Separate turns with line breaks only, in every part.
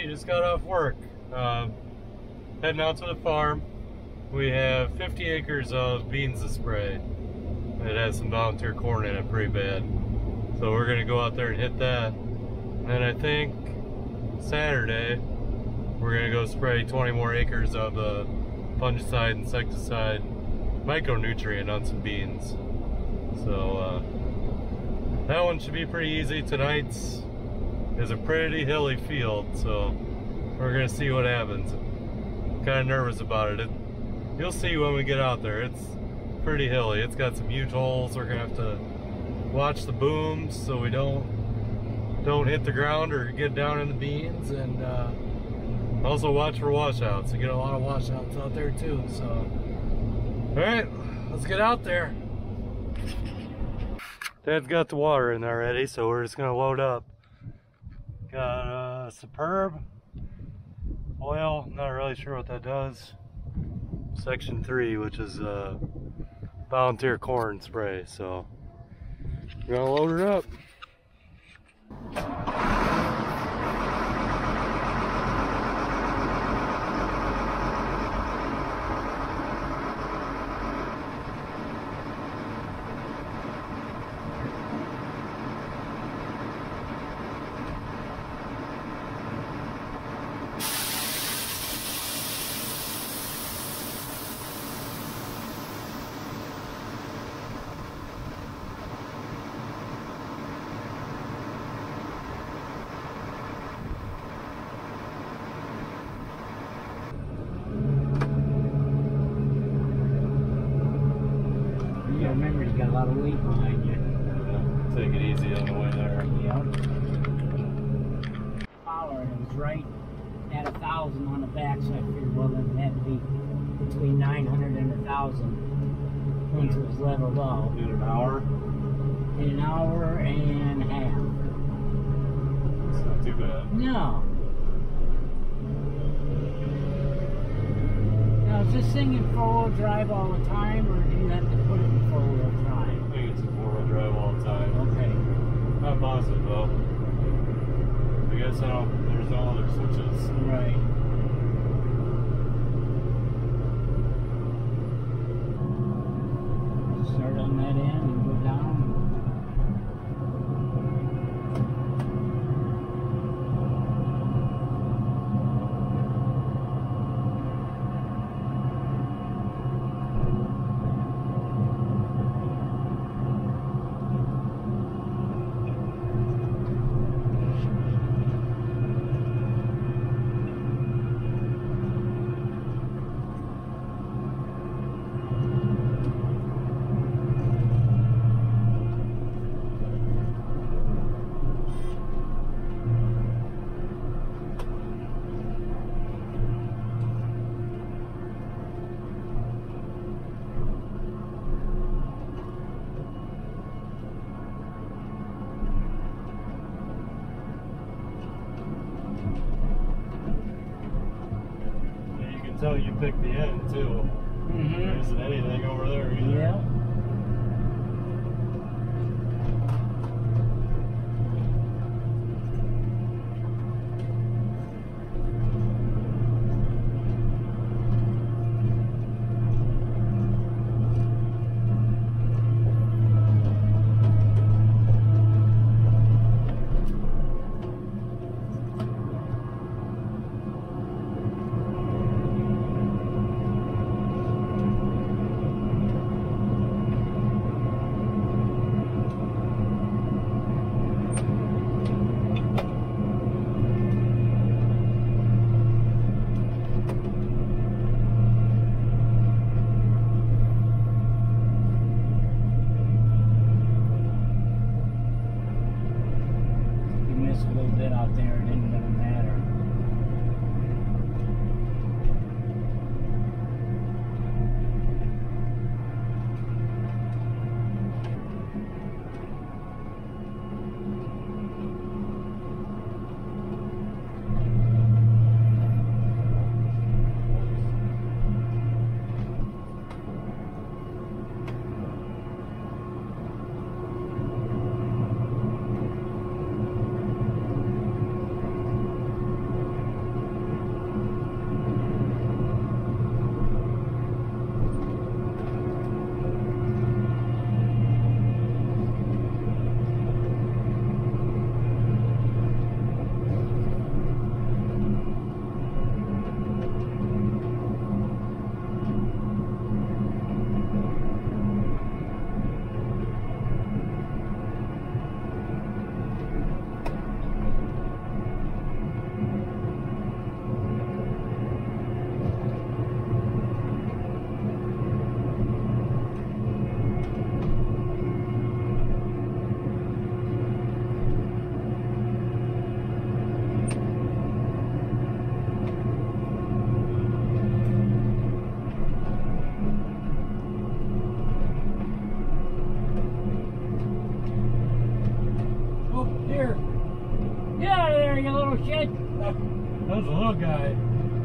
everybody, just got off work. Heading out to the farm. We have 50 acres of beans to spray. It has some volunteer corn in it pretty bad. So we're gonna go out there and hit that. And I think Saturday, we're gonna go spray 20 more acres of fungicide, insecticide, micronutrient on some beans. So that one should be pretty easy. Tonight's is a pretty hilly field, so we're gonna see what happens. Kind of nervous about it. You'll see when we get out there. It's pretty hilly. It's got some huge holes. We're gonna have to watch the booms so we don't hit the ground or get down in the beans, and also watch for washouts. You get a lot of washouts out there too. So, all right, let's get out there. Dad's got the water in there already, so we're just gonna load up. Got Superb oil, not really sure what that does. Section 3, which is volunteer corn spray, so we're gonna load it up.
Remember, you got a lot of weight behind you.
Yeah, take it easy on the way there.
Yep. Power, and it was right at 1,000 on the back, so I figured, well, then it had to be between 900 and 1,000 once it was leveled out.
In an hour?
In an hour and a half.
It's not too bad.
No. Now, is this thing in four-wheel drive all the time, or do you have to put it in four-wheel drive?
I think it's a 4-wheel drive all the time.
Okay.
Not positive though. I guess there's no other switches.
Right. Start on that end and go down.
So you picked the end too. There isn't anything over there either.
Yeah. A little bit out there, it didn't really matter. Here. Get out of there, you little shit.
That was a little guy.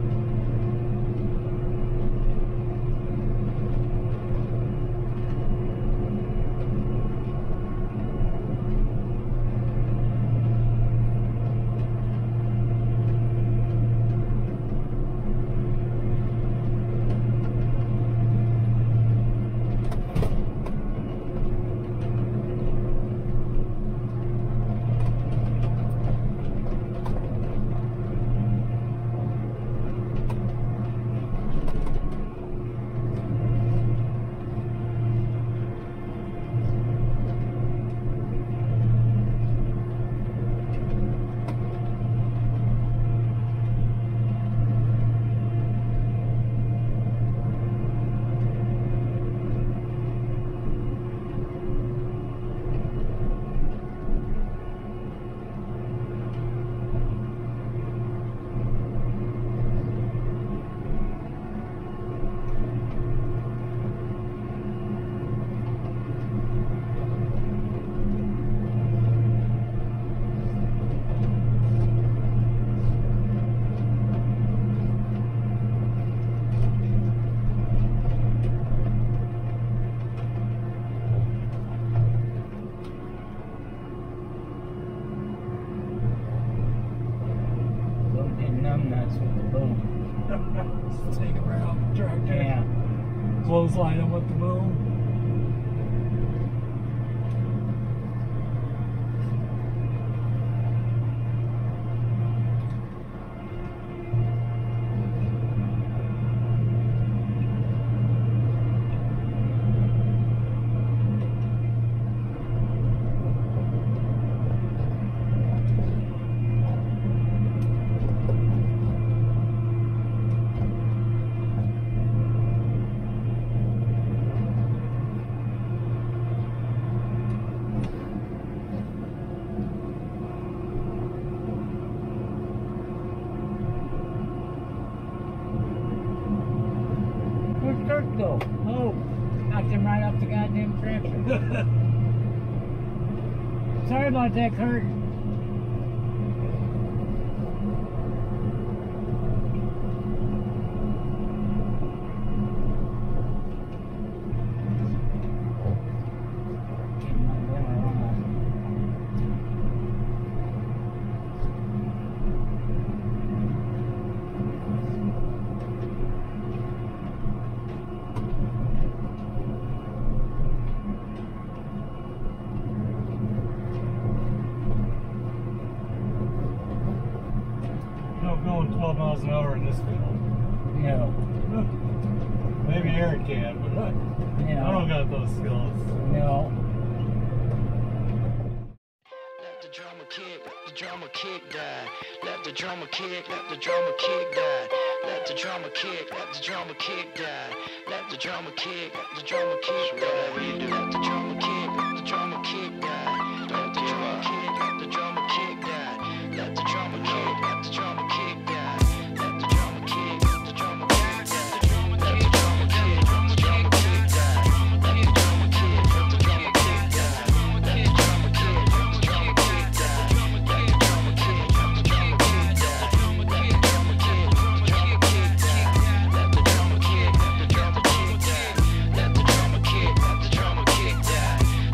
Take it right off the tractor.
Yeah.
Clothesline him with the boom.
Where's Dirk go? Oh, knocked him right off the goddamn tractor. Sorry about that, Kurt.
Going 12 miles an hour in this field.
No.
Maybe Aaron can, but I don't got those skills.
No.
Let the drummer kick, let the drummer kick die. Let the drummer kick, let the drummer kick die. Let the drummer kick, let the drummer kick die. Let the drummer kick, let the drummer kick die. Let the drummer kick, let the drummer kick die. Let the drummer kick, let the drummer kick die. Let the drummer kick, let the drummer kick die. Let the drummer kick, let the drummer kick die. Let the drummer kick, let the drummer kick die. Let the drummer kick, let the drummer kick die. Let the drummer kick, let the drummer kick die. Let the drummer kick, let the drummer kick die. Let the drummer kick, let the drummer kick die. Let the drummer kick, let the drummer kick die. Let the drummer kick, let the drummer kick die.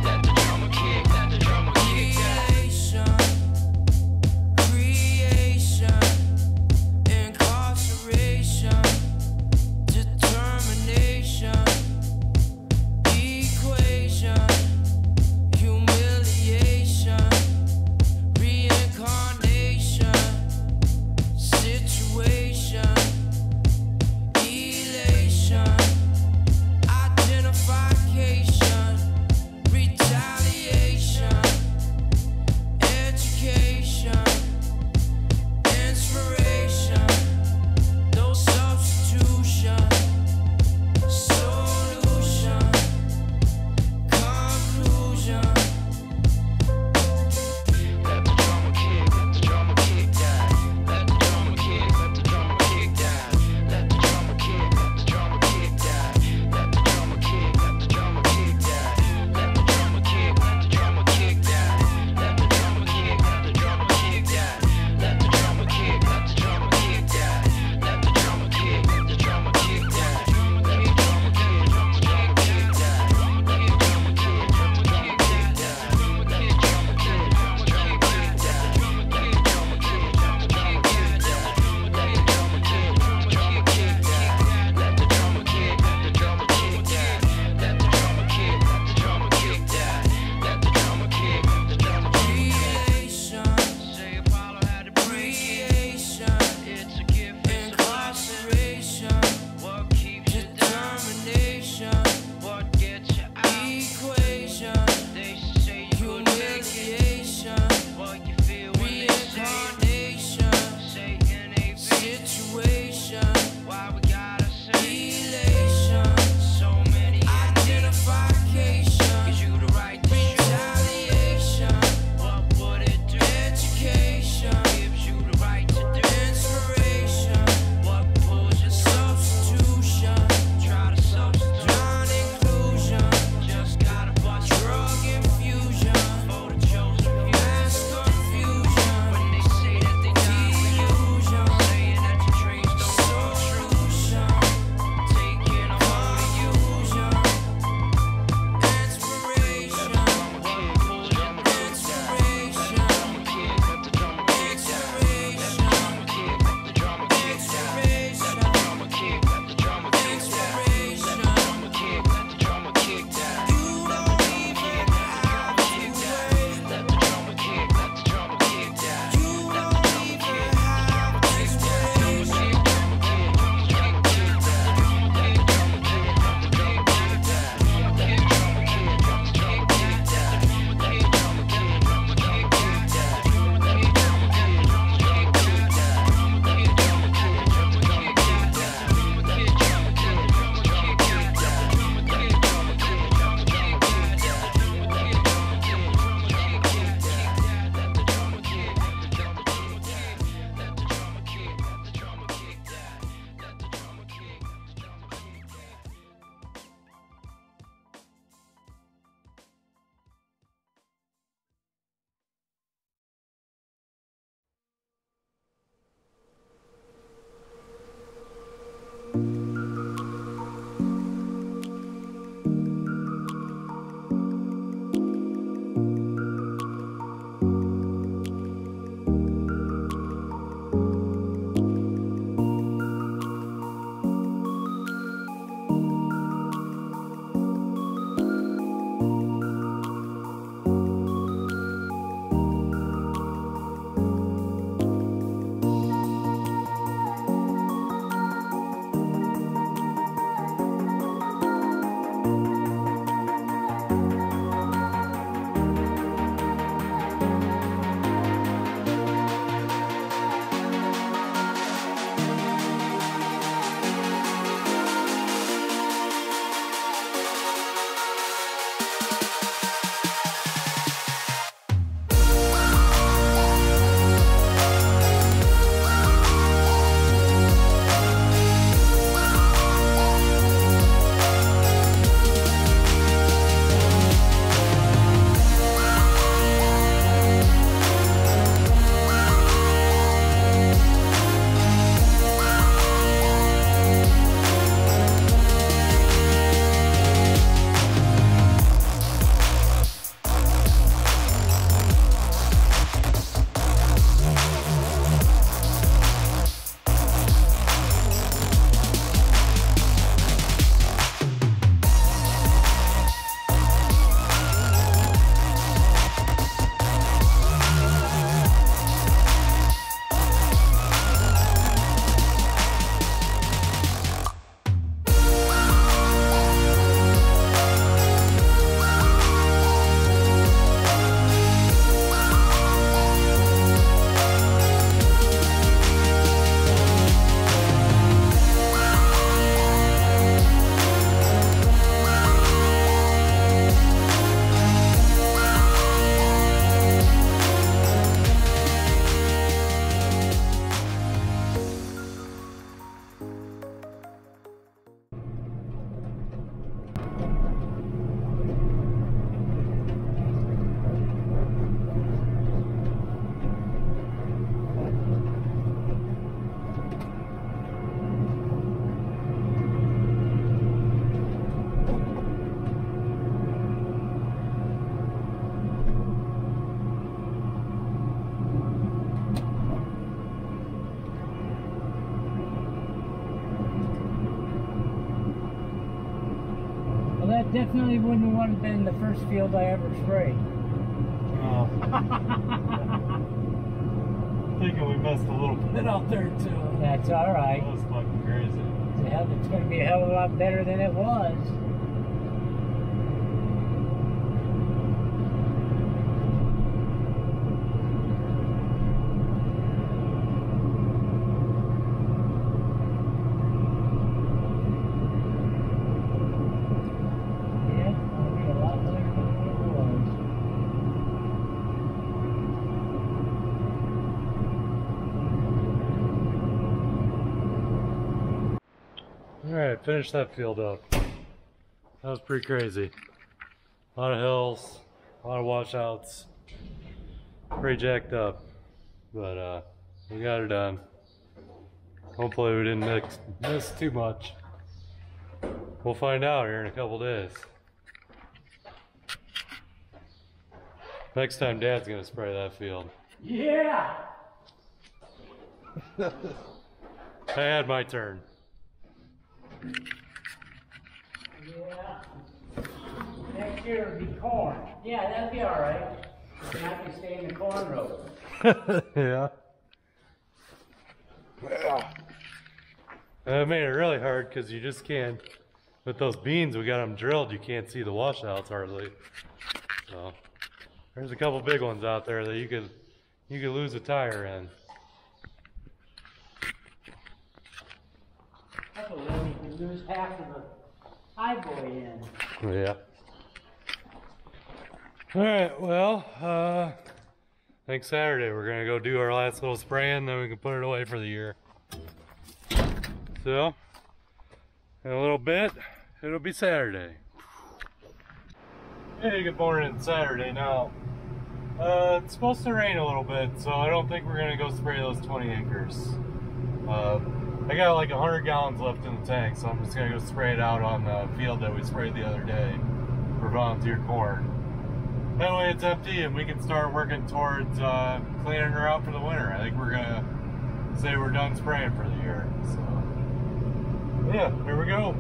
definitely wouldn't want to have been the first field I ever sprayed.
Oh. Thinking we missed a little bit out there too.
That's alright.
That was fucking crazy.
It's going to be a hell of a lot better than it was.
Alright, finish that field up. That was pretty crazy. A lot of hills, a lot of washouts. Pretty jacked up. But we got it done. Hopefully we didn't miss too much. We'll find out here in a couple days. Next time Dad's gonna spray that field.
Yeah!
I had my turn.
Yeah. Next year it'll be corn. Yeah, that'd be alright. And I can stay in the corn row.
Yeah. And it made it really hard because you just can't, with those beans we got them drilled, you can't see the washouts hardly. So there's a couple big ones out there that you could lose a tire in.
That's a way you could lose half of the high boy in.
Yeah. Alright, well, next Saturday we're gonna go do our last little spraying, then we can put it away for the year. So, in a little bit, it'll be Saturday. Hey, good morning, it's Saturday now. It's supposed to rain a little bit, so I don't think we're gonna go spray those 20 acres. I got like 100 gallons left in the tank, so I'm just gonna go spray it out on the field that we sprayed the other day for volunteer corn. That way it's empty and we can start working towards cleaning her out for the winter. I think we're gonna say we're done spraying for the year. So yeah, here we go.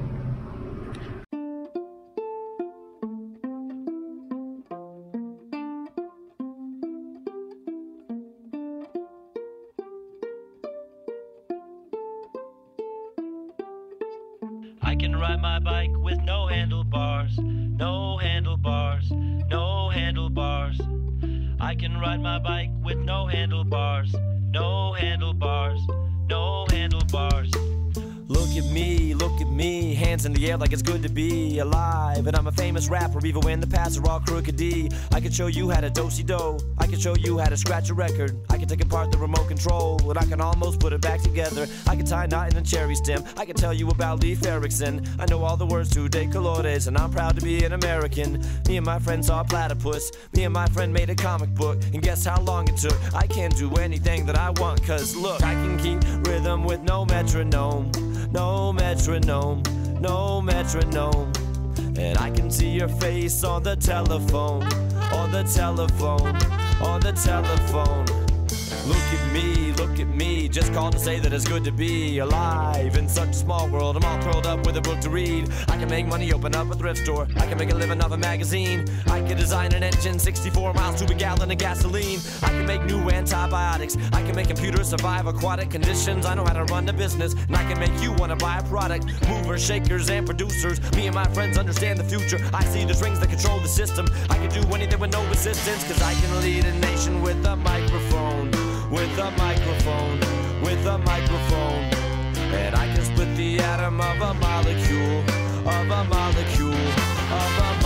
I can ride my bike with no handlebars, no handlebars, no handlebars. I can ride my bike with no handlebars, no handlebars, no handlebars. Look at me, hands in the air like it's good to be alive. And I'm a famous rapper, even when the paths are all crooked D. I can show you how to do-si-do, I can show you how to scratch a record. I can take apart the remote control, and I can almost put it back together. I can tie a knot in a cherry stem, I can tell you about Leif Erikson. I know all the words to De Colores, and I'm proud to be an American. Me and my friend saw a platypus, me and my friend made a comic book, and guess how long it took? I can do anything that I want, cause look, I can keep rhythm with no metronome. No metronome, no metronome. And I can see your face on the telephone, on the telephone, on the telephone. Look at me, just called to say that it's good to be alive in such a small world. I'm all curled up with a book to read. I can make money, open up a thrift store. I can make a living off a magazine. I can design an engine, 64 miles to a gallon of gasoline. I can make new antibiotics. I can make computers survive aquatic conditions. I know how to run a business, and I can make you want to buy a product. Movers, shakers, and producers. Me and my friends understand the future. I see the strings that control the system. I can do anything with no resistance, cause I can lead a nation with a microphone. With a microphone, with a microphone. And I can split the atom of a molecule, of a molecule, of a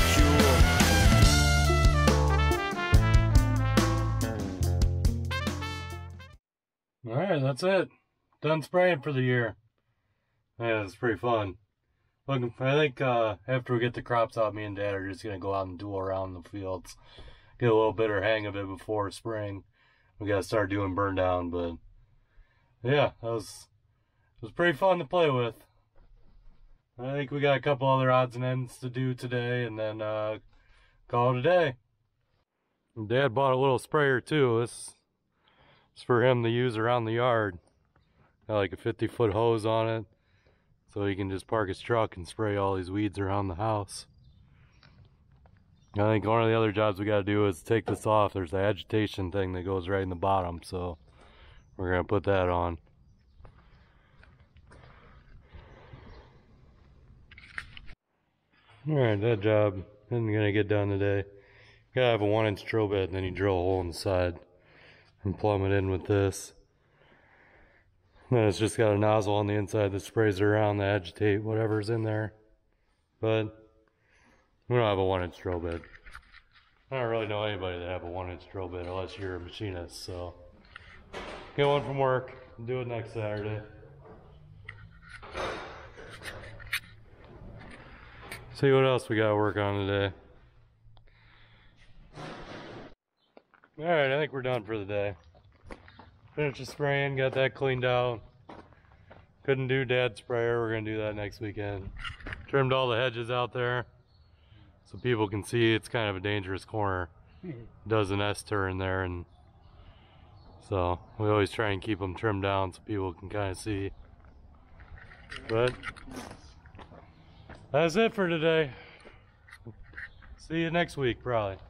molecule.
Alright, that's it. Done spraying for the year. Yeah, it's pretty fun. Look, I think after we get the crops out, me and Dad are just going to go out and duel around the fields. Get a little better hang of it before spring. We got to start doing burn down, but yeah, it was pretty fun to play with. I think we got a couple other odds and ends to do today, and then call it a day. And Dad bought a little sprayer too. This is for him to use around the yard. Got like a 50-foot hose on it. so he can just park his truck and spray all these weeds around the house. I think one of the other jobs we got to do is take this off. There's the agitation thing that goes right in the bottom, so we're going to put that on. Alright, that job isn't going to get done today. Gotta have a 1-inch drill bit, and then you drill a hole in the side and plumb it in with this. Then it's just got a nozzle on the inside that sprays it around to agitate whatever's in there. But we don't have a 1-inch drill bit. I don't really know anybody that have a 1-inch drill bit unless you're a machinist, so get one from work and do it next Saturday. See what else we got to work on today. Alright, I think we're done for the day. Finished the spraying, got that cleaned out. Couldn't do dad's sprayer, we're going to do that next weekend. Trimmed all the hedges out there so people can see it's kind of a dangerous corner. Does an S-turn there, and so we always try and keep them trimmed down so people can kind of see. But that's it for today. See you next week, probably.